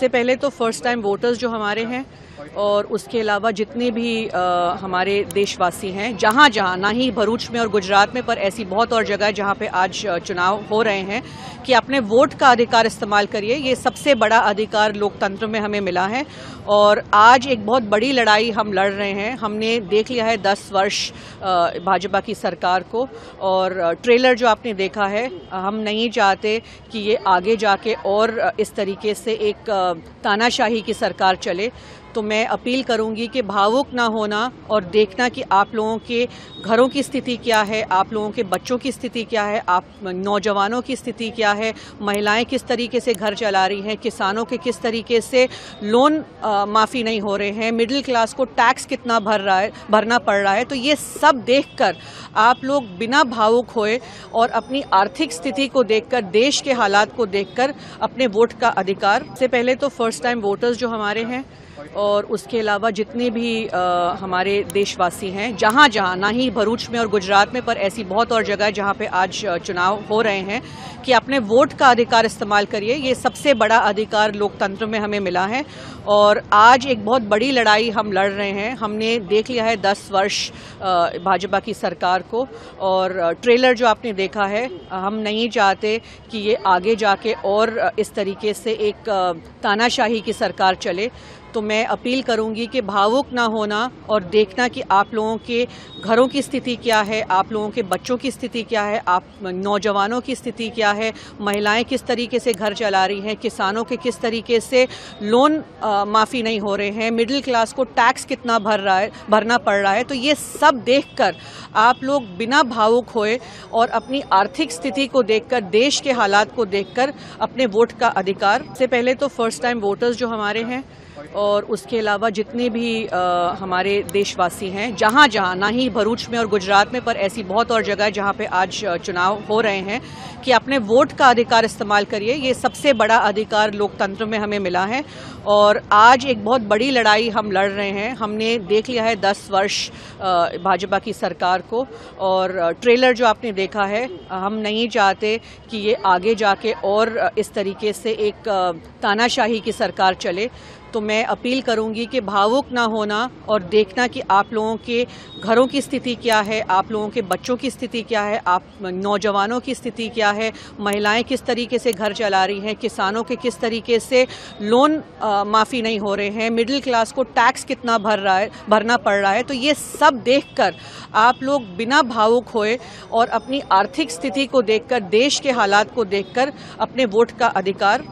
सबसे पहले तो फर्स्ट टाइम वोटर्स जो हमारे हैं और उसके अलावा जितने भी हमारे देशवासी हैं जहाँ जहाँ, ना ही भरूच में और गुजरात में, पर ऐसी बहुत और जगह है जहाँ पे आज चुनाव हो रहे हैं, कि अपने वोट का अधिकार इस्तेमाल करिए। ये सबसे बड़ा अधिकार लोकतंत्र में हमें मिला है और आज एक बहुत बड़ी लड़ाई हम लड़ रहे हैं। हमने देख लिया है 10 वर्ष भाजपा की सरकार को, और ट्रेलर जो आपने देखा है, हम नहीं चाहते कि ये आगे जाके और इस तरीके से एक तानाशाही की सरकार चले। तो मैं अपील करूंगी कि भावुक ना होना और देखना कि आप लोगों के घरों की स्थिति क्या है, आप लोगों के बच्चों की स्थिति क्या है, आप नौजवानों की स्थिति क्या है, महिलाएं किस तरीके से घर चला रही हैं, किसानों के किस तरीके से लोन माफ़ी नहीं हो रहे हैं, मिडिल क्लास को टैक्स कितना भरना पड़ रहा है। तो ये सब देखकर आप लोग बिना भावुक होए और अपनी आर्थिक स्थिति को देखकर, देश के हालात को देखकर अपने वोट का अधिकार, सबसे पहले तो फर्स्ट टाइम वोटर्स जो हमारे हैं और उसके अलावा जितने भी हमारे देशवासी हैं जहाँ जहाँ, ना ही भरूच में और गुजरात में, पर ऐसी बहुत और जगह है जहाँ पे आज चुनाव हो रहे हैं, कि अपने वोट का अधिकार इस्तेमाल करिए। ये सबसे बड़ा अधिकार लोकतंत्र में हमें मिला है और आज एक बहुत बड़ी लड़ाई हम लड़ रहे हैं। हमने देख लिया है 10 वर्ष भाजपा की सरकार को, और ट्रेलर जो आपने देखा है, हम नहीं चाहते कि ये आगे जाके और इस तरीके से एक तानाशाही की सरकार चले। तो मैं अपील करूंगी कि भावुक ना होना और देखना कि आप लोगों के घरों की स्थिति क्या है, आप लोगों के बच्चों की स्थिति क्या है, आप नौजवानों की स्थिति क्या है, महिलाएं किस तरीके से घर चला रही हैं, किसानों के किस तरीके से लोन माफ़ी नहीं हो रहे हैं, मिडिल क्लास को टैक्स कितना भरना पड़ रहा है। तो ये सब देखकर आप लोग बिना भावुक होए और अपनी आर्थिक स्थिति को देखकर, देश के हालात को देखकर अपने वोट का अधिकार, सबसे पहले तो फर्स्ट टाइम वोटर्स जो हमारे हैं और उसके अलावा जितने भी हमारे देशवासी हैं जहाँ जहाँ, ना ही भरूच में और गुजरात में, पर ऐसी बहुत और जगह है जहाँ पे आज चुनाव हो रहे हैं, कि अपने वोट का अधिकार इस्तेमाल करिए। ये सबसे बड़ा अधिकार लोकतंत्र में हमें मिला है और आज एक बहुत बड़ी लड़ाई हम लड़ रहे हैं। हमने देख लिया है 10 वर्ष भाजपा की सरकार को, और ट्रेलर जो आपने देखा है, हम नहीं चाहते कि ये आगे जाके और इस तरीके से एक तानाशाही की सरकार चले। तो मैं अपील करूंगी कि भावुक ना होना और देखना कि आप लोगों के घरों की स्थिति क्या है, आप लोगों के बच्चों की स्थिति क्या है, आप नौजवानों की स्थिति क्या है, महिलाएं किस तरीके से घर चला रही हैं, किसानों के किस तरीके से लोन माफ़ी नहीं हो रहे हैं, मिडिल क्लास को टैक्स कितना भरना पड़ रहा है। तो ये सब देखकर आप लोग बिना भावुक होए और अपनी आर्थिक स्थिति को देखकर, देश के हालात को देखकर अपने वोट का अधिकार